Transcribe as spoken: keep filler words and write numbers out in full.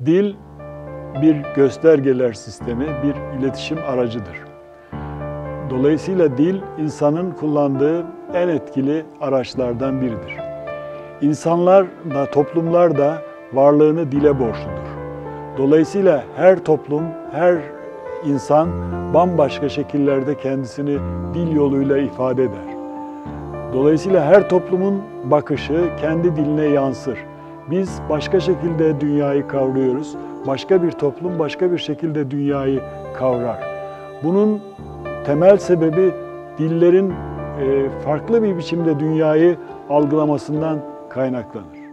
Dil bir göstergeler sistemi, bir iletişim aracıdır. Dolayısıyla dil, insanın kullandığı en etkili araçlardan biridir. İnsanlar da, toplumlar da varlığını dile borçludur. Dolayısıyla her toplum, her insan bambaşka şekillerde kendisini dil yoluyla ifade eder. Dolayısıyla her toplumun bakışı kendi diline yansır. Biz başka şekilde dünyayı kavruyoruz, başka bir toplum başka bir şekilde dünyayı kavrar. Bunun temel sebebi dillerin farklı bir biçimde dünyayı algılamasından kaynaklanır.